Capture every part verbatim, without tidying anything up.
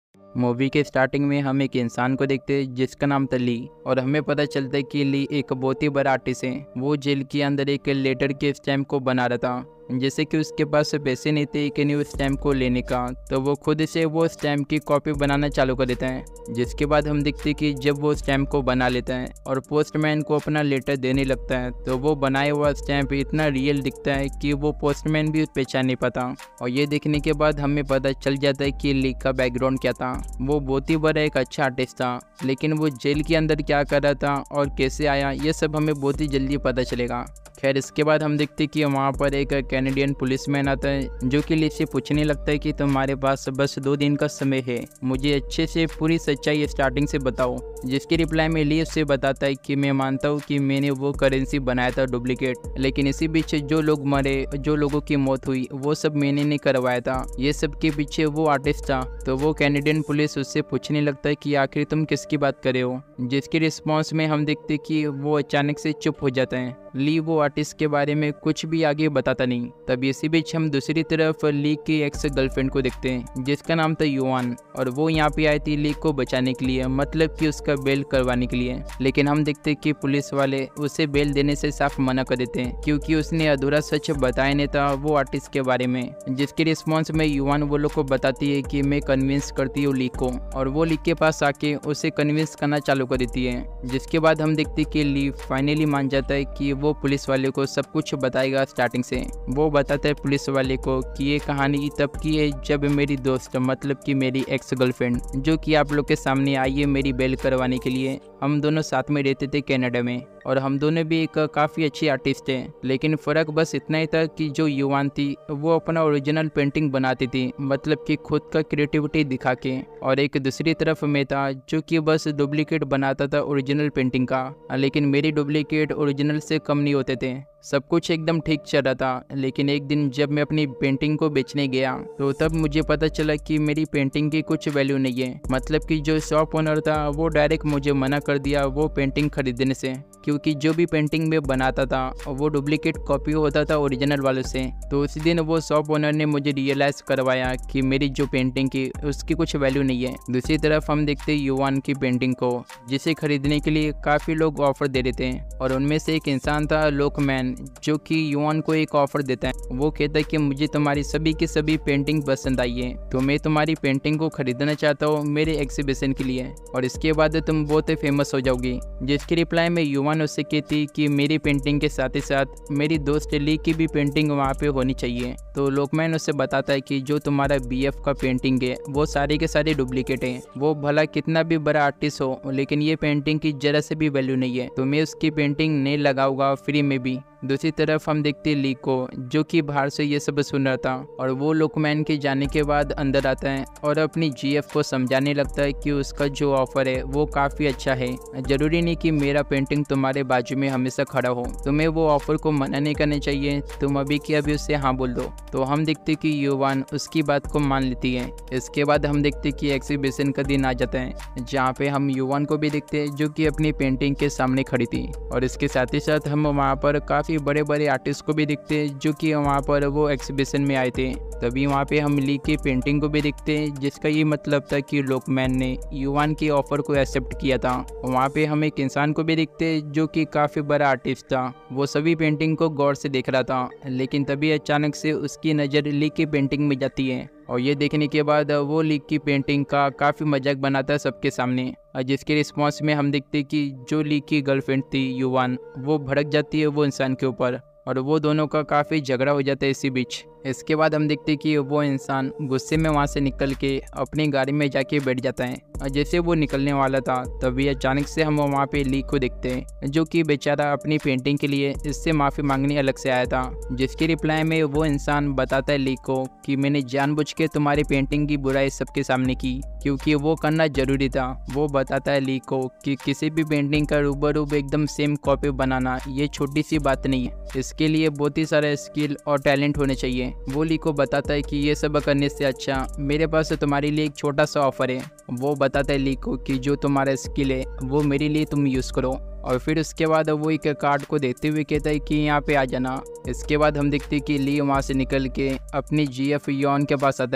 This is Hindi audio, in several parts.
मूवी के स्टार्टिंग में हम एक इंसान को देखते हैं जिसका नाम था ली, और हमें पता चलता है कि ली एक बहुत ही बड़ा आर्टिस्ट है। वो जेल के अंदर एक लेटर के स्टैम्प को बना रहा था। जैसे कि उसके पास पैसे नहीं थे कि नहीं उस स्टैम्प को लेने का, तो वो खुद से वो स्टैम्प की कॉपी बनाना चालू कर देता है। जिसके बाद हम देखते हैं कि जब वो स्टैम्प को बना लेता है और पोस्टमैन को अपना लेटर देने लगता है, तो वो बनाया हुआ स्टैम्प इतना रियल दिखता है कि वो पोस्टमैन भी पहचान नहीं पाता। और ये देखने के बाद हमें पता चल जाता है कि ली का बैकग्राउंड क्या था। वो बहुत ही बड़ा एक अच्छा आर्टिस्ट था, लेकिन वो जेल के अंदर क्या कर रहा था और कैसे आया, ये सब हमें बहुत ही जल्दी पता चलेगा। खैर, इसके बाद हम देखते हैं कि वहाँ पर एक कैनेडियन पुलिसमैन आता है जो कि ली से पूछने लगता है कि तुम्हारे पास बस दो दिन का समय है, मुझे अच्छे से पूरी सच्चाई स्टार्टिंग से बताओ। जिसके रिप्लाई में ली उससे बताता है कि मैं मानता हूँ कि मैंने वो करेंसी बनाया था डुप्लीकेट, लेकिन इसी बीच जो लोग मरे, जो लोगों की मौत हुई, वो सब मैंने नहीं करवाया था, ये सब के पीछे वो आर्टिस्ट था। तो वो कैनेडियन पुलिस उससे पूछने लगता है कि आखिर तुम किसकी बात कर रहे हो। जिसके रिस्पॉन्स में हम देखते कि वो अचानक से चुप हो जाता है। ली वो आर्टिस्ट के बारे में कुछ भी आगे बताता नहीं। तभी इसी बीच हम दूसरी तरफ ली की एक्स गर्लफ्रेंड को देखते हैं जिसका नाम था युआन, और वो यहाँ पे आई थी ली को बचाने के लिए, मतलब कि उसका बेल करवाने के लिए। लेकिन हम देखते कि पुलिस वाले उसे बेल देने से साफ मना कर देते हैं क्योंकि उसने अधूरा सच बताया नहीं था वो आर्टिस्ट के बारे में। जिसके रिस्पॉन्स में युआन वो लोग को बताती है कि मैं कन्विंस करती हूँ ली को, और वो ली के पास आके उसे कन्विंस करना चालू कर देती है। जिसके बाद हम देखते कि ली फाइनली मान जाता है कि वो पुलिस वाले को सब कुछ बताएगा स्टार्टिंग से। वो बताता है पुलिस वाले को कि ये कहानी तब की है जब मेरी दोस्त, मतलब कि मेरी एक्स गर्लफ्रेंड, जो कि आप लोग के सामने आई है मेरी बेल करवाने के लिए, हम दोनों साथ में रहते थे कनाडा में, और हम दोनों भी एक काफ़ी अच्छी आर्टिस्ट थे। लेकिन फ़र्क बस इतना ही था कि जो युवान थी वो अपना ओरिजिनल पेंटिंग बनाती थी, मतलब कि खुद का क्रिएटिविटी दिखा के, और एक दूसरी तरफ मैं था जो कि बस डुप्लीकेट बनाता था ओरिजिनल पेंटिंग का। लेकिन मेरी डुप्लीकेट ओरिजिनल से कम नहीं होते थे। सब कुछ एकदम ठीक चल रहा था। लेकिन एक दिन जब मैं अपनी पेंटिंग को बेचने गया तो तब मुझे पता चला कि मेरी पेंटिंग की कुछ वैल्यू नहीं है। मतलब कि जो शॉप ओनर था वो डायरेक्ट मुझे मना कर दिया वो पेंटिंग खरीदने से, क्योंकि जो भी पेंटिंग मैं बनाता था वो डुप्लीकेट कॉपी होता था ओरिजिनल वालों से। तो उसी दिन वो शॉप ओनर ने मुझे रियलाइज़ करवाया कि मेरी जो पेंटिंग की उसकी कुछ वैल्यू नहीं है। दूसरी तरफ हम देखते युवान की पेंटिंग को, जिसे खरीदने के लिए काफ़ी लोग ऑफर दे रहे थे, और उनमें से एक इंसान था लोकमैन, जो कि युआन को एक ऑफर देता है। वो कहता है कि मुझे तुम्हारी सभी की सभी पेंटिंग पसंद आई है, तो मैं तुम्हारी पेंटिंग को खरीदना चाहता हूँ मेरे एग्जीबिशन के लिए, और इसके बाद तुम बहुत ही फेमस हो जाओगी। जिसकी रिप्लाई में युआन उससे कहती कि मेरी पेंटिंग के साथ ही साथ मेरी दोस्त ली की भी पेंटिंग वहाँ पे होनी चाहिए। तो लोकमैन उससे बताता है कि जो तुम्हारा बीएफ का पेंटिंग है वो सारे के सारे डुप्लीकेट हैं। वो भला कितना भी बड़ा आर्टिस्ट हो, लेकिन ये पेंटिंग की जरा से भी वैल्यू नहीं है, तो मैं उसकी पेंटिंग नहीं लगाऊंगा फ्री में भी। दूसरी तरफ हम देखते ली को, जो कि बाहर से ये सब सुन रहा था, और वो लोकमैन के जाने के बाद अंदर आता है और अपनी जीएफ को समझाने लगता है कि उसका जो ऑफर है वो काफ़ी अच्छा है। जरूरी नहीं कि मेरा पेंटिंग तुम्हारे बाजू में हमेशा खड़ा हो, तुम्हें वो ऑफर को मना नहीं करना चाहिए, तुम अभी की अभी उससे हाँ बोल दो। तो हम देखते कि युवान उसकी बात को मान लेती है। इसके बाद हम देखते कि एग्जीबिशन का दिन आ जाता है, जहाँ पे हम युवान को भी देखते हैं जो कि अपनी पेंटिंग के सामने खड़ी थी, और इसके साथ ही साथ हम वहाँ पर काफ़ी बड़े बड़े आर्टिस्ट को भी दिखते हैं जो कि वहाँ पर वो एग्जीबिशन में आए थे। तभी वहाँ पे हम ली की पेंटिंग को भी देखते हैं, जिसका ये मतलब था कि लोकमैन ने युवान के ऑफर को एक्सेप्ट किया था। वहाँ पे हम एक इंसान को भी देखते हैं जो कि काफ़ी बड़ा आर्टिस्ट था। वो सभी पेंटिंग को गौर से देख रहा था, लेकिन तभी अचानक से उसकी नज़र ली की पेंटिंग में जाती है, और ये देखने के बाद वो ली की पेंटिंग का काफ़ी मजाक बनाता है सबके सामने। जिसके रिस्पॉन्स में हम देखते कि जो ली की गर्लफ्रेंड थी युवान, वो भड़क जाती है वो इंसान के ऊपर, और वो दोनों का काफ़ी झगड़ा हो जाता है इसी बीच। इसके बाद हम देखते कि वो इंसान गुस्से में वहाँ से निकल के अपनी गाड़ी में जाके बैठ जाता है, और जैसे वो निकलने वाला था तभी अचानक से हम वहाँ पे ली को देखते हैं, जो कि बेचारा अपनी पेंटिंग के लिए इससे माफ़ी मांगने अलग से आया था। जिसकी रिप्लाई में वो इंसान बताता है ली को कि मैंने जानबूझ के तुम्हारी पेंटिंग की बुराई सबके सामने की, क्योंकि वो करना जरूरी था। वो बताता है ली को कि किसी भी पेंटिंग का रूबरू एकदम सेम कॉपी बनाना ये छोटी सी बात नहीं है, इसके लिए बहुत ही सारा स्किल और टैलेंट होने चाहिए। वो ली को बताता है कि ये सब करने से अच्छा मेरे पास तुम्हारे लिए एक छोटा सा ऑफर है। वो बताता है ली को कि जो तुम्हारा स्किल है वो मेरे लिए तुम यूज़ करो, और फिर उसके बाद वो एक कार्ड को देखते हुए कहता है कि यहाँ पे आ जाना। इसके बाद हम देखते हैं कि ली वहाँ से निकल के अपनी जीएफ यॉन के पास आता है,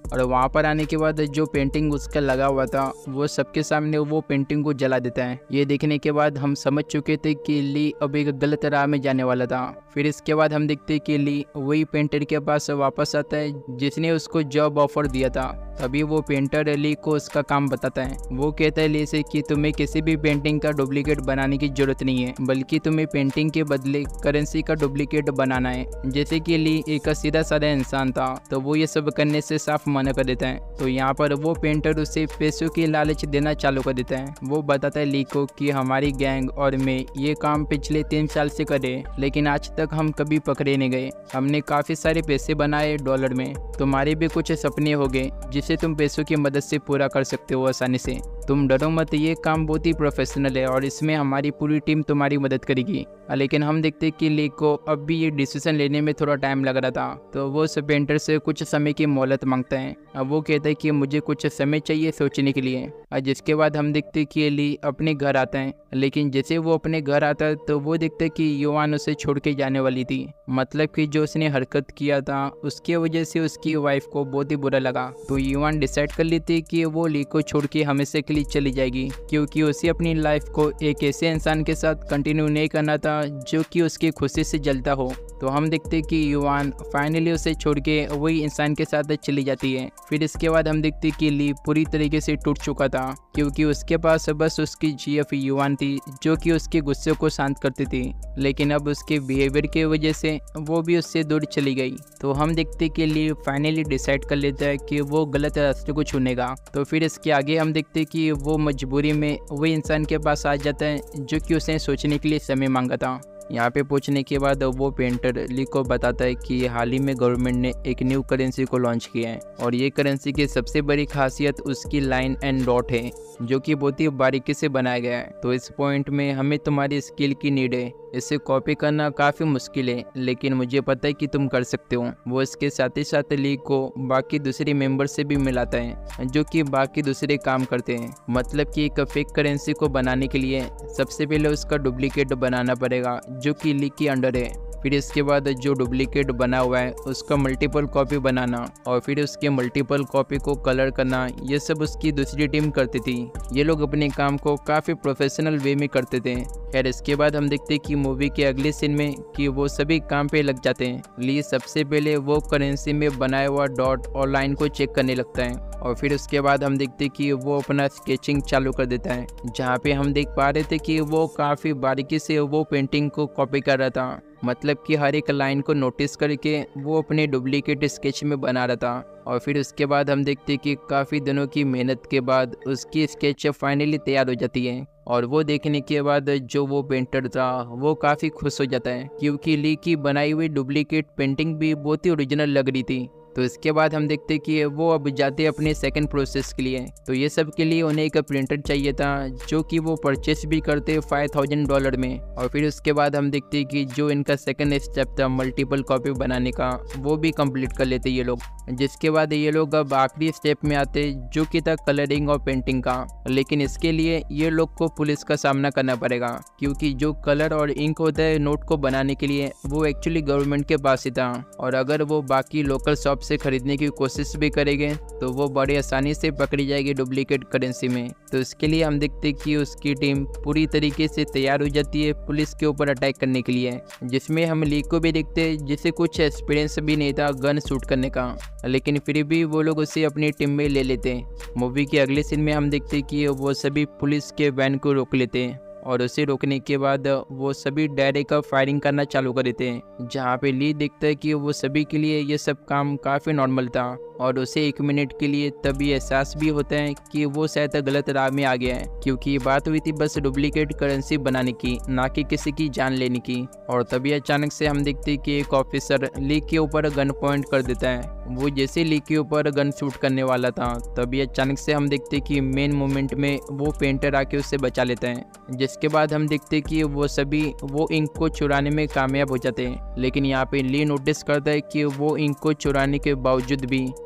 और वहाँ पर आने के बाद जो पेंटिंग उसका लगा हुआ था वो सबके सामने वो पेंटिंग को जला देता है। ये देखने के बाद हम समझ चुके थे कि ली अब एक गलत राह में जाने वाला था। फिर इसके बाद हम देखते हैं कि ली वही पेंटर के पास वापस आता है जिसने उसको जॉब ऑफर दिया था। तभी वो पेंटर ली को उसका काम बताता है। वो कहता है ली से कि तुम्हें किसी भी पेंटिंग का डुप्लीकेट बनाने की जरूरत नहीं है, बल्कि तुम्हें पेंटिंग के बदले करेंसी का डुप्लीकेट बनाना है। जैसे कि ली एक सीधा साधा इंसान था तो वो ये सब करने से साफ मना कर देता है। तो यहाँ पर वो पेंटर उसे पैसों की लालच देना चालू कर देता है। वो बताता है ली को कि हमारी गैंग और मैं ये काम पिछले तीन साल से करे, लेकिन आज तक हम कभी पकड़े नहीं गए। हमने काफी सारे पैसे बनाए डॉलर में। तुम्हारे भी कुछ सपने हो गए जिसे तुम पैसों की मदद से पूरा कर सकते हो आसानी से। तुम डरो मत, ये काम बहुत ही प्रोफेशनल है और इसमें हमारी पूरी टीम तुम्हारी मदद करेगी। लेकिन हम देखते कि ली को अब भी ये डिसीजन लेने में थोड़ा टाइम लग रहा था, तो वो उस पेंटर से कुछ समय की मोहलत मांगता है। अब वो कहता है कि मुझे कुछ समय चाहिए सोचने के लिए। और जिसके बाद हम देखते कि ली अपने घर आता है, लेकिन जैसे वो अपने घर आता है तो वो देखते कि युवान उसे छोड़ के जाने वाली थी। मतलब कि जो उसने हरकत किया था उसकी वजह से उसकी वाइफ को बहुत ही बुरा लगा। तो युवान डिसाइड कर लेती कि वो ली को छोड़ के हमेशा के लिए चली जाएगी, क्योंकि उसे अपनी लाइफ को एक ऐसे इंसान के साथ कंटिन्यू नहीं करना था जो कि उसकी खुशी से जलता हो। तो हम देखते कि युवान फाइनली उसे छोड़ के वही इंसान के साथ चली जाती है। फिर इसके बाद हम देखते कि ली पूरी तरीके से टूट चुका था, क्योंकि उसके पास बस उसकी जीएफ युवान थी जो कि उसके गुस्से को शांत करती थी, लेकिन अब उसके बिहेवियर की वजह से वो भी उससे दूर चली गई। तो हम देखते कि ली फाइनली डिसाइड कर लेता है कि वो गलत रास्ते को चुनेगा। तो फिर इसके आगे हम देखते कि वो मजबूरी में वही इंसान के पास आ जाता है जो कि उसने सोचने के लिए समय मांगा था। यहाँ पे पूछने के बाद वो पेंटर ली को बताता है कि हाल ही में गवर्नमेंट ने एक न्यू करेंसी को लॉन्च किया है और ये करेंसी की सबसे बड़ी खासियत उसकी लाइन एंड डॉट है, जो कि बहुत ही बारीकी से बनाया गया है। तो इस पॉइंट में हमें तुम्हारी स्किल की नीड है। इसे कॉपी करना काफ़ी मुश्किल है, लेकिन मुझे पता है कि तुम कर सकते हो। वो इसके साथ ही साथ ली को बाकी दूसरे मेंबर से भी मिलाता है जो कि बाकी दूसरे काम करते हैं। मतलब कि एक फेक करेंसी को बनाने के लिए सबसे पहले उसका डुप्लीकेट बनाना पड़ेगा जो कि ली के अंडर है। फिर इसके बाद जो डुप्लीकेट बना हुआ है उसका मल्टीपल कॉपी बनाना और फिर उसके मल्टीपल कॉपी को कलर करना, ये सब उसकी दूसरी टीम करती थी। ये लोग अपने काम को काफ़ी प्रोफेशनल वे में करते थे। खैर इसके बाद हम देखते हैं कि मूवी के अगले सीन में कि वो सभी काम पे लग जाते हैं। ली सबसे पहले वो करेंसी में बनाया हुआ डॉट और लाइन को चेक करने लगता है और फिर उसके बाद हम देखते हैं कि वो अपना स्केचिंग चालू कर देता है, जहाँ पे हम देख पा रहे थे कि वो काफ़ी बारीकी से वो पेंटिंग को कॉपी कर रहा था। मतलब कि हर एक लाइन को नोटिस करके वो अपने डुप्लीकेट स्केच में बना रहा था। और फिर उसके बाद हम देखते हैं कि काफ़ी दिनों की मेहनत के बाद उसकी स्केच फाइनली तैयार हो जाती है। और वो देखने के बाद जो वो पेंटर था वो काफ़ी खुश हो जाता है, क्योंकि ली की बनाई हुई डुप्लीकेट पेंटिंग भी बहुत ही ओरिजिनल लग रही थी। तो इसके बाद हम देखते हैं कि वो अब जाते हैं अपने सेकंड प्रोसेस के लिए। तो ये सब के लिए उन्हें एक प्रिंटर चाहिए था जो कि वो परचेस भी करते फाइव थाउजेंड डॉलर में। और फिर उसके बाद हम देखते हैं कि जो इनका सेकंड स्टेप था मल्टीपल कॉपी बनाने का, वो भी कंप्लीट कर लेते ये लोग। जिसके बाद ये लोग अब आखिरी स्टेप में आते जो कि था कलरिंग और पेंटिंग का। लेकिन इसके लिए ये लोग को पुलिस का सामना करना पड़ेगा, क्योंकि जो कलर और इंक होता है नोट को बनाने के लिए वो एक्चुअली गवर्नमेंट के पास ही था। और अगर वो बाकी लोकल शॉप से खरीदने की कोशिश भी करेंगे तो वो बड़ी आसानी से पकड़ी जाएगी डुप्लीकेट करेंसी में। तो इसके लिए हम देखते हैं कि उसकी टीम पूरी तरीके से तैयार हो जाती है पुलिस के ऊपर अटैक करने के लिए, जिसमें हम ली को भी देखते हैं जिसे कुछ एक्सपीरियंस भी नहीं था गन शूट करने का, लेकिन फिर भी वो लोग उसे अपनी टीम में ले लेते हैं। मूवी के अगले सीन में हम देखते हैं कि वो सभी पुलिस के वैन को रोक लेते हैं और उसे रोकने के बाद वो सभी डायरेक्ट फायरिंग करना चालू कर देते हैं, जहाँ पे ली देखता है कि वो सभी के लिए ये सब काम काफ़ी नॉर्मल था और उसे एक मिनट के लिए तभी एहसास भी होता है कि वो शायद गलत राह में आ गया है, क्योंकि बात हुई थी बस डुप्लीकेट करेंसी बनाने की, ना कि किसी की जान लेने की। और तभी अचानक से हम देखते हैं कि एक ऑफिसर ली के ऊपर गन पॉइंट कर देता है। वो जैसे ली के ऊपर गन शूट करने वाला था तभी अचानक से हम देखते हैं कि मेन मोमेंट में वो पेंटर आके उससे बचा लेता है। जिसके बाद हम देखते हैं कि वो सभी वो इंक को चुराने में कामयाब हो जाते हैं, लेकिन यहाँ पे ली नोटिस करता है कि वो इंक को चुराने के बावजूद भी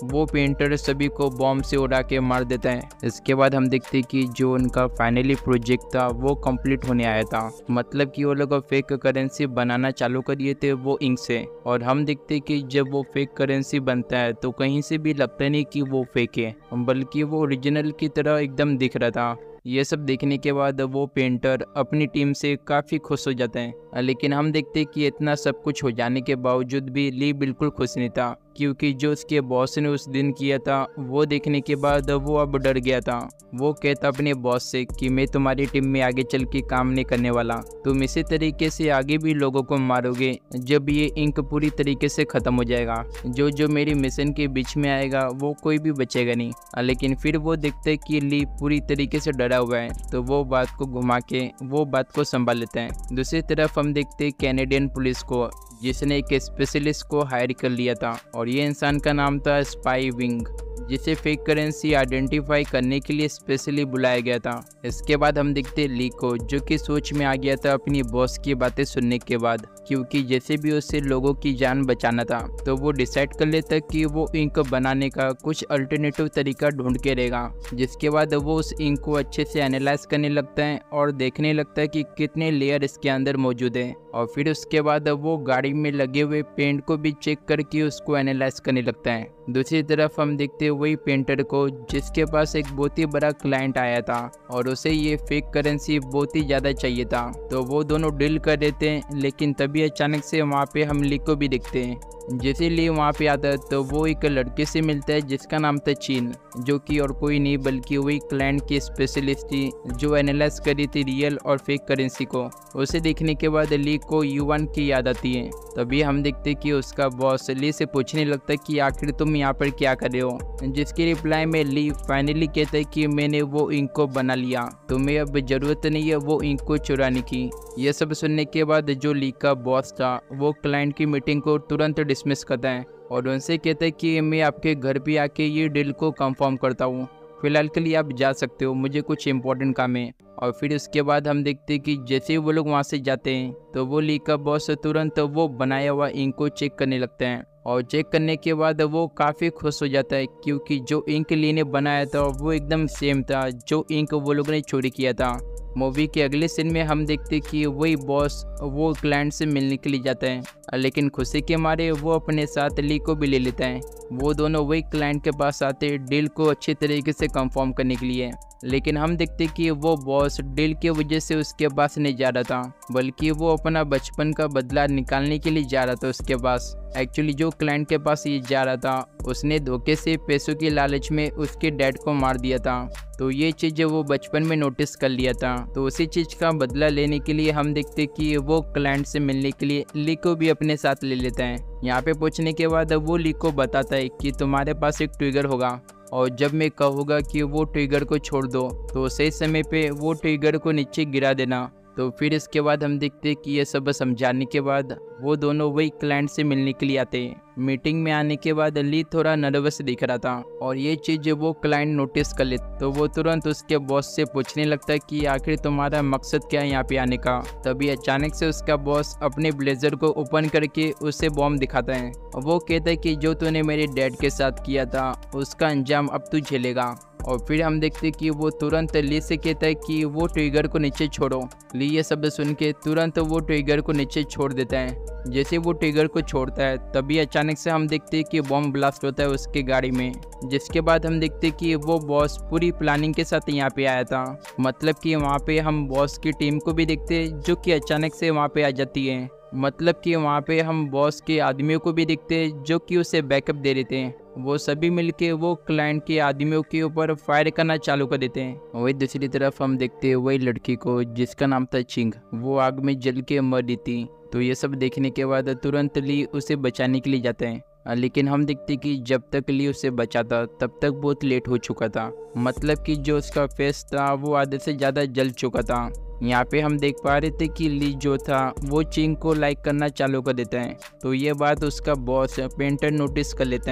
वो पेंटर सभी को बॉम्ब से उड़ा के मार देता है। इसके बाद हम देखते हैं कि जो उनका फाइनली प्रोजेक्ट था वो कंप्लीट होने आया था, मतलब कि वो लोग फेक करेंसी बनाना चालू करिए थे वो इंक से। और हम देखते हैं कि जब वो फेक करेंसी बनता है तो कहीं से भी लगता नहीं कि वो फेक है, बल्कि वो ओरिजिनल की तरह एकदम दिख रहा था। ये सब देखने के बाद वो पेंटर अपनी टीम से काफ़ी खुश हो जाते हैं। लेकिन हम देखते हैं कि इतना सब कुछ हो जाने के बावजूद भी ली बिल्कुल खुश नहीं था, क्योंकि जो उसके बॉस ने उस दिन किया था वो देखने के बाद वो अब डर गया था। वो कहता अपने बॉस से कि मैं तुम्हारी टीम में आगे चल के काम नहीं करने वाला, तुम इसी तरीके से आगे भी लोगों को मारोगे जब ये इंक पूरी तरीके से ख़त्म हो जाएगा। जो जो मेरी मिशन के बीच में आएगा वो कोई भी बचेगा नहीं। लेकिन फिर वो देखते कि ली पूरी तरीके से डरा हुआ है, तो वो बात को घुमा के वो बात को संभाल लेते हैं। दूसरी तरफ हम देखते कैनेडियन पुलिस को, जिसने एक स्पेशलिस्ट को हायर कर लिया था और ये इंसान का नाम था स्पाई विंग, जिसे फेक करेंसी आइडेंटिफाई करने के लिए स्पेशली बुलाया गया था। इसके बाद हम देखते ली को, जो कि सोच में आ गया था अपनी बॉस की बातें सुनने के बाद, क्योंकि जैसे भी उसे लोगों की जान बचाना था, तो वो डिसाइड कर लेता कि वो इंक बनाने का कुछ अल्टरनेटिव तरीका ढूंढ के रहेगा। जिसके बाद वो उस इंक को अच्छे से एनालाइज करने लगता है और देखने लगता है कि कितने लेयर इसके अंदर मौजूद है। और फिर उसके बाद वो गाड़ी में लगे हुए पेंट को भी चेक करके उसको एनालाइज करने लगता है। दूसरी तरफ हम देखते वही पेंटर को, जिसके पास एक बहुत ही बड़ा क्लाइंट आया था और उसे ये फेक करेंसी बहुत ही ज़्यादा चाहिए था। तो वो दोनों डील कर देते हैं, लेकिन तभी अचानक से वहाँ पे हम ली को भी देखते हैं। जैसे ली वहाँ पे आता है तो वो एक लड़के से मिलता है जिसका नाम था चीन, जो कि और कोई नहीं बल्कि वही क्लाइंट की स्पेशलिस्ट थी जो एनालाइज करी थी रियल और फेक करेंसी को। उसे देखने के बाद ली को युवान की याद आती है। तभी हम देखते कि उसका बॉस ली से पूछने लगता है कि आखिर तुम यहाँ पर क्या कर रहे हो, जिसकी रिप्लाई में ली फाइनली कहता है कि मैंने वो इंक को बना लिया, तुम्हें अब जरूरत नहीं है वो इंक को चुराने की। यह सब सुनने के बाद जो ली का बॉस था वो क्लाइंट की मीटिंग को तुरंत डिसमिस करता है और उनसे कहता है कि मैं आपके घर पे आके ये डील को कंफर्म करता हूँ, फिलहाल के लिए आप जा सकते हो, मुझे कुछ इंपॉर्टेंट काम है। और फिर उसके बाद हम देखते हैं कि जैसे ही वो लोग वहाँ से जाते हैं तो वो ली का बॉस तुरंत वो बनाया हुआ इंक को चेक करने लगते हैं। और चेक करने के बाद वो काफ़ी खुश हो जाता है, क्योंकि जो इंक ली ने बनाया था वो एकदम सेम था जो इंक वो लोग ने चोरी किया था। मूवी के अगले सीन में हम देखते कि वही बॉस वो क्लाइंट से मिलने के लिए जाता है, लेकिन खुशी के मारे वो अपने साथ ली को भी ले लेता है। वो दोनों वही क्लाइंट के पास आते डील को अच्छे तरीके से कंफर्म करने के लिए। लेकिन हम देखते कि वो बॉस डील की वजह से उसके पास नहीं जा रहा था, बल्कि वो अपना बचपन का बदला निकालने के लिए जा रहा था उसके पास। एक्चुअली जो क्लाइंट के पास ये जा रहा था उसने धोखे से पैसों की लालच में उसके डैड को मार दिया था, तो ये चीज़ वो बचपन में नोटिस कर लिया था। तो उसी चीज़ का बदला लेने के लिए हम देखते कि वो क्लाइंट से मिलने के लिए ली को भी अपने साथ ले लेता है। यहाँ पे पहुँचने के बाद वो ली को बताता है कि तुम्हारे पास एक ट्रिगर होगा और जब मैं कहूँगा कि वो ट्रिगर को छोड़ दो तो सही समय पे वो ट्रिगर को नीचे गिरा देना। तो फिर इसके बाद हम देखते कि ये सब समझाने के बाद वो दोनों वही क्लाइंट से मिलने के लिए आते हैं। मीटिंग में आने के बाद ली थोड़ा नर्वस दिख रहा था और ये चीज़ वो क्लाइंट नोटिस कर ले, तो वो तुरंत उसके बॉस से पूछने लगता है कि आखिर तुम्हारा मकसद क्या है यहाँ पे आने का। तभी अचानक से उसका बॉस अपने ब्लेजर को ओपन करके उसे बॉम्ब दिखाता है और वो कहता है कि जो तूने मेरे डैड के साथ किया था उसका अंजाम अब तू झेलेगा। और फिर हम देखते कि वो तुरंत ली से कहता है कि वो ट्रिगर को नीचे छोड़ो। ली ये सब सुन के तुरंत वो ट्रिगर को नीचे छोड़ देता है। जैसे वो ट्रिगर को छोड़ता है तभी अचानक से हम देखते हैं कि बॉम्ब ब्लास्ट होता है उसके गाड़ी में, जिसके बाद हम देखते हैं कि वो बॉस पूरी प्लानिंग के साथ यहाँ पे आया था। मतलब कि वहाँ पे हम बॉस की टीम को भी देखते हैं जो कि अचानक से वहाँ पे आ जाती है। मतलब कि वहाँ पे हम बॉस के आदमियों को भी देखते हैं जो कि उसे बैकअप दे देते हैं। वो सभी मिलके वो क्लाइंट के आदमियों के ऊपर फायर करना चालू कर देते हैं। वही दूसरी तरफ हम देखते हैं वही लड़की को जिसका नाम था चिंग, वो आग में जल के मर रही थी। तो ये सब देखने के बाद तुरंत ली उसे बचाने के लिए जाते हैं, लेकिन हम देखते कि जब तक ली उसे बचाता तब तक बहुत लेट हो चुका था। मतलब कि जो उसका फेस था वो आधे से ज़्यादा जल चुका था। यहाँ पे हम देख पा रहे थे कि ली जो था वो चिंग को लाइक करना चालू कर देता है। तो ये बात उसका बॉस पेंटर नोटिस कर लेता है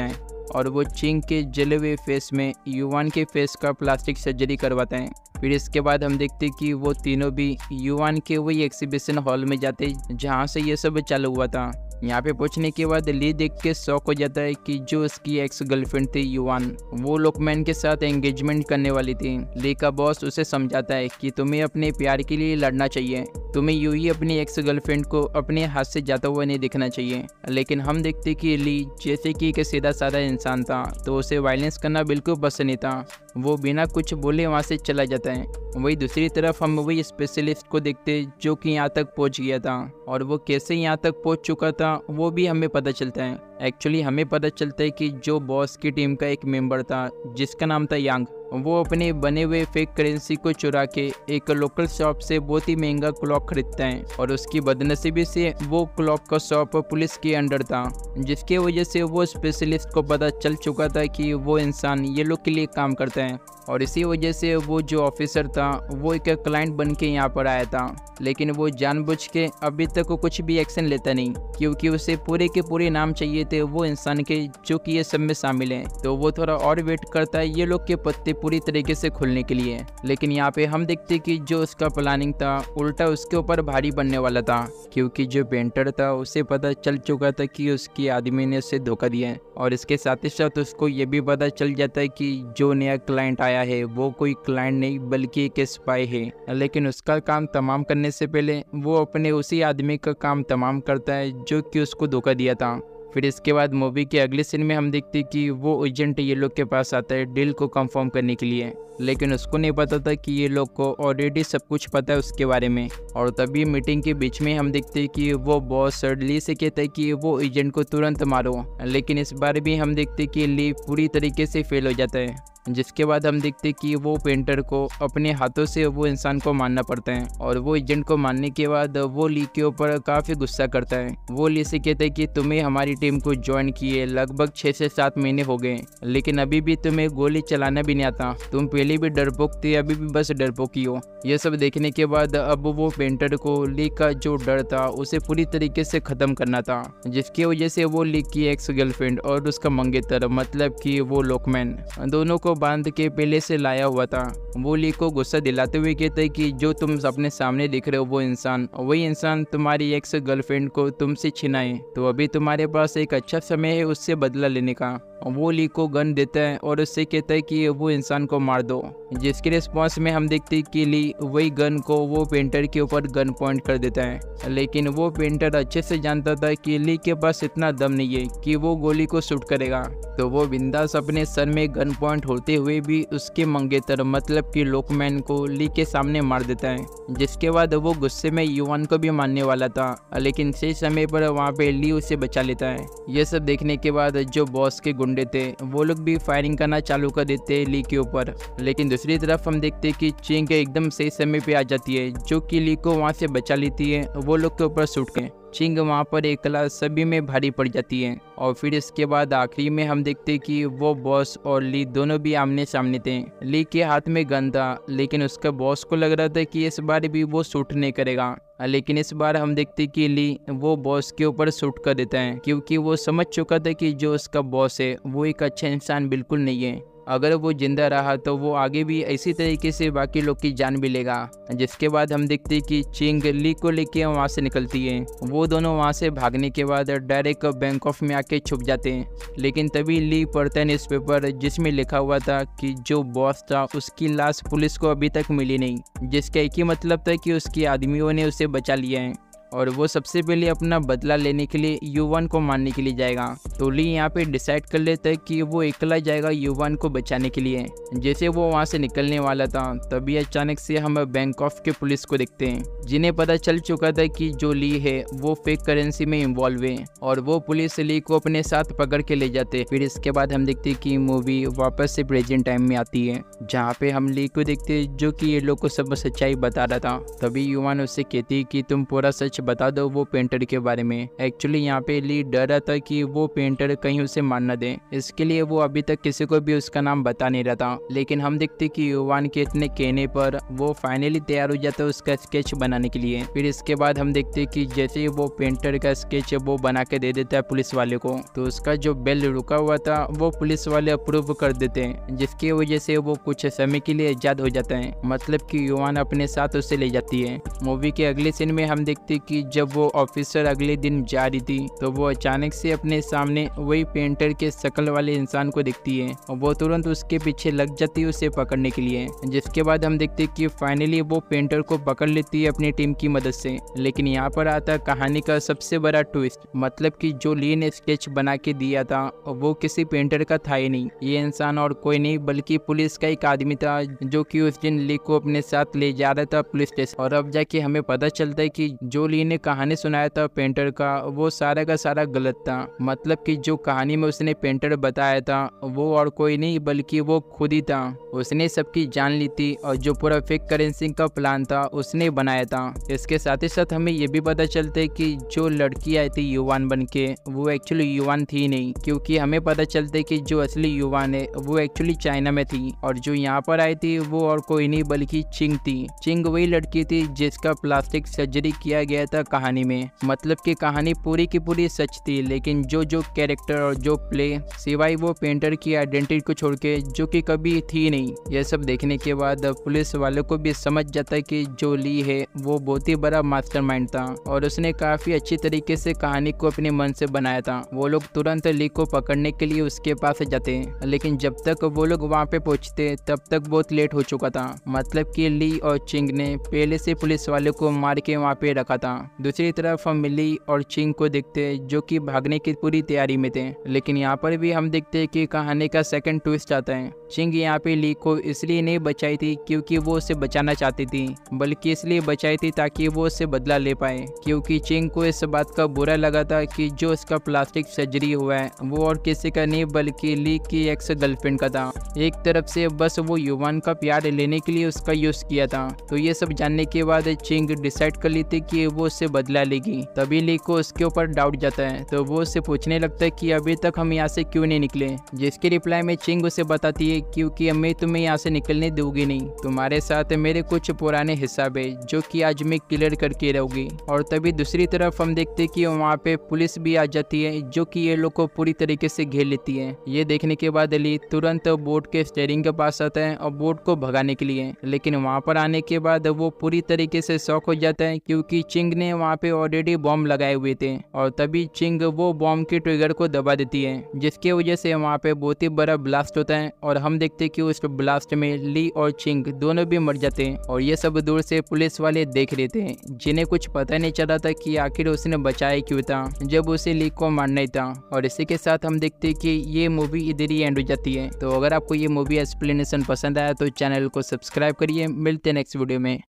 और वो चिंग के जले हुए फेस में युवान के फेस का प्लास्टिक सर्जरी करवाते हैं। फिर इसके बाद हम देखते कि वो तीनों भी युवान के वही एग्जीबिशन हॉल में जाते जहाँ से ये सब चालू हुआ था। यहाँ पे पहुंचने के बाद ली देख के शॉक हो जाता है कि जो उसकी एक्स गर्लफ्रेंड थी युवान, वो लोकमैन के साथ एंगेजमेंट करने वाली थी। ली का बॉस उसे समझाता है कि तुम्हें अपने प्यार के लिए लड़ना चाहिए, तुम्हें यूं ही अपनी एक्स गर्लफ्रेंड को अपने हाथ से जाता हुआ नहीं दिखना चाहिए। लेकिन हम देखते कि ली जैसे कि एक सीधा साधा इंसान था, तो उसे वायलेंस करना बिल्कुल पसंद नहीं था। वो बिना कुछ बोले वहाँ से चला जाता है। वही दूसरी तरफ हम वही स्पेशलिस्ट को देखते जो कि यहाँ तक पहुँच गया था, और वो कैसे यहाँ तक पहुँच चुका था वो भी हमें पता चलता है। एक्चुअली हमें पता चलता है कि जो बॉस की टीम का एक मेंबर था जिसका नाम था यांग, वो अपने बने हुए फेक करेंसी को चुरा के एक लोकल शॉप से बहुत ही महंगा क्लॉक खरीदता है, और उसकी बदनसीबी से वो क्लॉक का शॉप पुलिस के अंडर था, जिसकी वजह से वो स्पेशलिस्ट को पता चल चुका था कि वो इंसान ये लोग के लिए काम करता है। और इसी वजह से वो जो ऑफिसर था वो एक क्लाइंट बन के यहाँ पर आया था, लेकिन वो जानबूझ के अभी तक कुछ भी एक्शन लेता नहीं, क्योंकि उसे पूरे के पूरे नाम चाहिए थे वो इंसान के जो कि ये सब में शामिल है। तो वो थोड़ा और वेट करता है ये लोग के पत्ते पूरी तरीके से खुलने के लिए। लेकिन यहाँ पे हम देखते कि जो उसका प्लानिंग था उल्टा उसके ऊपर भारी बनने वाला था, क्योंकि जो पेंटर था उसे पता चल चुका था कि उसकी आदमी ने उसे धोखा दिया है, और इसके साथ ही साथ उसको ये भी पता चल जाता है कि जो नया क्लाइंट आया है वो कोई क्लाइंट नहीं बल्कि एक स्पाई है। लेकिन उसका काम तमाम करने से पहले वो अपने उसी आदमी का काम तमाम करता है जो कि उसको धोखा दिया था। फिर इसके बाद मूवी के अगले सीन में हम देखते कि वो एजेंट ये लोग के पास आता है डील को कंफर्म करने के लिए, लेकिन उसको नहीं पता था कि ये लोग को ऑलरेडी सब कुछ पता है उसके बारे में। और तभी मीटिंग के बीच में हम देखते कि वो बॉस ली से कहता है कि वो एजेंट को तुरंत मारो, लेकिन इस बार भी हम देखते कि ली पूरी तरीके से फेल हो जाता है। जिसके बाद हम देखते कि वो पेंटर को अपने हाथों से वो इंसान को मारना पड़ता है, और वो एजेंट को मारने के बाद वो ली के ऊपर काफ़ी गुस्सा करता है। वो ली से कहता है कि तुम्हें हमारी टीम को ज्वाइन किए लगभग छः से सात महीने हो गए, लेकिन अभी भी तुम्हें गोली चलाना भी नहीं आता, तुम पहले भी डरपोक थे, अभी भी बस डरपोक ही हो। यह सब देखने के बाद अब वो पेंटर को ली का जो डर था उसे पूरी तरीके से ख़त्म करना था, जिसकी वजह से वो ली की एक्स गर्लफ्रेंड और उसका मंगेतर मतलब कि वो लोकमैन दोनों को बांध के पहले से लाया हुआ था। वो ली को गुस्सा दिलाते हुए कहते हैं कि जो तुम अपने सामने दिख रहे हो वो इंसान वही इंसान तुम्हारी एक्स गर्लफ्रेंड को तुमसे छिनाए, तो अभी तुम्हारे पास एक अच्छा समय है उससे बदला लेने का। वो ली को गन देता है और उससे कहता है कि वो इंसान को मार दो, जिसके रिस्पॉन्स में हम देखते हैं कि ली वही गन को वो पेंटर के ऊपर गन पॉइंट कर देता है। लेकिन वो पेंटर अच्छे से जानता था कि ली के पास इतना दम नहीं है कि वो गोली को शूट करेगा, तो वो बिंदास अपने सर में गन पॉइंट होते हुए भी उसके मंगेतर मतलब कि लोकमैन को ली के सामने मार देता है। जिसके बाद वो गुस्से में युवान को भी मारने वाला था, लेकिन सही समय पर वहाँ पे ली उसे बचा लेता है। ये सब देखने के बाद जो बॉस के गुंडे थे वो लोग भी फायरिंग करना चालू कर देते हैं ली के ऊपर। लेकिन दूसरी तरफ हम देखते हैं कि चिंग एकदम सही समय पे आ जाती है जो कि ली को वहाँ से बचा लेती है वो लोग के ऊपर शूट के। चिंग वहाँ पर एकला सभी में भारी पड़ जाती है, और फिर इसके बाद आखिरी में हम देखते कि वो बॉस और ली दोनों भी आमने सामने थे। ली के हाथ में गन था, लेकिन उसका बॉस को लग रहा था कि इस बार भी वो शूट नहीं करेगा, लेकिन इस बार हम देखते कि ली वो बॉस के ऊपर शूट कर देता है, क्योंकि वो समझ चुका था कि जो उसका बॉस है वो एक अच्छा इंसान बिल्कुल नहीं है। अगर वो जिंदा रहा तो वो आगे भी इसी तरीके से बाकी लोग की जान भी लेगा। जिसके बाद हम देखते हैं कि चिंग ली को लेके वहाँ से निकलती है। वो दोनों वहाँ से भागने के बाद डायरेक्ट बैंकॉक में आके छुप जाते हैं, लेकिन तभी ली पढ़ता है न्यूज़पेपर जिसमें लिखा हुआ था कि जो बॉस था उसकी लाश पुलिस को अभी तक मिली नहीं, जिसका एक ही मतलब था कि उसके आदमियों ने उसे बचा लिया है, और वो सबसे पहले अपना बदला लेने के लिए युवान को मारने के लिए जाएगा। तो ली यहाँ पे डिसाइड कर लेता है कि वो अकेला जाएगा युवान को बचाने के लिए। जैसे वो वहाँ से निकलने वाला था तभी अचानक से हम बैंकॉक के पुलिस को देखते हैं, जिन्हें पता चल चुका था कि जो ली है वो फेक करेंसी में इन्वॉल्व है, और वो पुलिस ली को अपने साथ पकड़ के ले जाते। फिर इसके बाद हम देखते कि मूवी वापस से प्रेजेंट टाइम में आती है, जहाँ पे हम ली को देखते जो कि ये लोग को सब सच्चाई बता रहा था। तभी युवान उससे कहती कि तुम पूरा सच बता दो वो पेंटर के बारे में। एक्चुअली यहाँ पे ली डर रहा था कि वो पेंटर कहीं उसे मार न दे, इसके लिए वो अभी तक किसी को भी उसका नाम बता नहीं रहा था। लेकिन हम देखते कि युवान के इतने कहने पर वो फाइनली तैयार हो जाता है उसका स्केच बनाने के लिए। फिर इसके बाद हम देखते कि जैसे ही वो पेंटर का स्केच वो बना के दे देता है पुलिस वाले को, तो उसका जो बिल रुका हुआ था वो पुलिस वाले अप्रूव कर देते हैं, जिसकी वजह से वो कुछ समय के लिए आजाद हो जाता है। मतलब कि युवान अपने साथ उसे ले जाती है। मूवी के अगले सीन में हम देखते कि जब वो ऑफिसर अगले दिन जा रही थी तो वो अचानक से अपने सामने वही पेंटर के शक्ल वाले इंसान को दिखती है और वो तुरंत उसके पीछे लग जाती है उसे पकड़ने के लिए। जिसके बाद हम देखते कि फाइनली वो पेंटर को पकड़ लेती है अपनी टीम की मदद से। लेकिन यहाँ पर आता कहानी का सबसे बड़ा ट्विस्ट, मतलब कि जो ली ने स्केच बना के दिया था वो किसी पेंटर का था ही नहीं। ये इंसान और कोई नहीं बल्कि पुलिस का एक आदमी था जो कि उस दिन ली को अपने साथ ले जा रहा था पुलिस स्टेशन। और अब जाके हमें पता चलता है कि जो ली ने कहानी सुनाया था पेंटर का वो सारा का सारा गलत था। मतलब कि जो कहानी में उसने पेंटर बताया था वो और कोई नहीं बल्कि वो खुद ही था। उसने सबकी जान ली थी और जो पूरा फेक करेंसी का प्लान था उसने बनाया था। इसके साथ ही साथ हमें ये भी पता चलता है कि जो लड़की आई थी युवान बन के वो एक्चुअली युवान थी नहीं, क्योंकि हमें पता चलता है कि जो असली युवान है वो एक्चुअली चाइना में थी और जो यहाँ पर आई थी वो और कोई नहीं बल्कि चिंग थी। चिंग वही लड़की थी जिसका प्लास्टिक सर्जरी किया गया था कहानी में। मतलब कि कहानी पूरी की पूरी सच थी, लेकिन जो जो कैरेक्टर और जो प्ले सिवाय वो पेंटर की आइडेंटिटी को छोड़ के जो कि कभी थी नहीं। यह सब देखने के बाद पुलिस वालों को भी समझ जाता है कि जो ली है वो बहुत ही बड़ा मास्टरमाइंड था और उसने काफी अच्छी तरीके से कहानी को अपने मन से बनाया था। वो लोग तुरंत ली को पकड़ने के लिए उसके पास जाते हैं, लेकिन जब तक वो लोग वहाँ पे पहुँचते तब तक बहुत लेट हो चुका था। मतलब कि ली और चिंग ने पहले से पुलिस वाले को मार के वहाँ पे रखा था। दूसरी तरफ हम ली और चिंग को देखते जो कि भागने की पूरी तैयारी में थे। लेकिन यहाँ पर भी हम देखते हैं कि कहानी का सेकंड ट्विस्ट आता है। चिंग यहाँ पे ली को इसलिए नहीं बचाई थी क्योंकि वो उसे बचाना चाहती थी, बल्कि इसलिए बचाई थी ताकि वो उससे बदला ले पाए। क्योंकि चिंग को इस बात का बुरा लगा था कि जो उसका प्लास्टिक सर्जरी हुआ है वो और किसी का नहीं बल्कि ली की एक्स गर्लफ्रेंड का था। एक तरफ से बस वो युवान का प्यार लेने के लिए उसका यूज किया था। तो ये सब जानने के बाद चिंग डिसाइड कर ली थी कि वो उससे बदला लेगी। तभी ली को उसके ऊपर डाउट जाता है, तो वो उससे पूछने लगता है कि अभी तक हम यहाँ से क्यों नहीं निकले। जिसके रिप्लाई में चिंग उसे बताती है क्योंकि मैं तुम्हें यहाँ से निकलने दूंगी नहीं, तुम्हारे साथ मेरे कुछ पुराने हिसाब है जो कि आज मैं क्लियर करके रहूंगी। और तभी दूसरी तरफ हम देखते कि वहाँ पे पुलिस भी आ जाती है जो कि ये लोग को पूरी तरीके से घेर लेती है। ये देखने के बाद ली तुरंत बोट के स्टीयरिंग के पास आता है और बोट को भगाने के लिए। लेकिन वहाँ पर आने के बाद वो पूरी तरीके से शॉक हो जाता है क्योंकि चिंग ने वहाँ पे ऑलरेडी बॉम्ब लगाए हुए थे और तभी चिंग वो बॉम्ब के ट्रिगर को दबा देती है, जिसकी वजह से वहाँ पे बहुत ही बड़ा ब्लास्ट होता है। और हम देखते कि उस ब्लास्ट में ली और चिंग दोनों भी मर जाते हैं और ये सब दूर से पुलिस वाले देख रहे थे, जिन्हें कुछ पता नहीं चला था कि आखिर उसने बचाया क्यों था जब उसे ली को मारना ही था। और इसी के साथ हम देखते कि ये मूवी इधर ही एंड हो जाती है। तो अगर आपको ये मूवी एक्सप्लेनेशन पसंद आया तो चैनल को सब्सक्राइब करिए। मिलते हैं नेक्स्ट वीडियो में।